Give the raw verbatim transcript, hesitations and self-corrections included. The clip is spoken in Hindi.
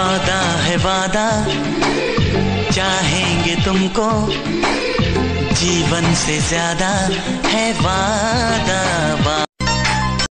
वादा है वादा, चाहेंगे तुमको जीवन से ज्यादा है वादा वादा।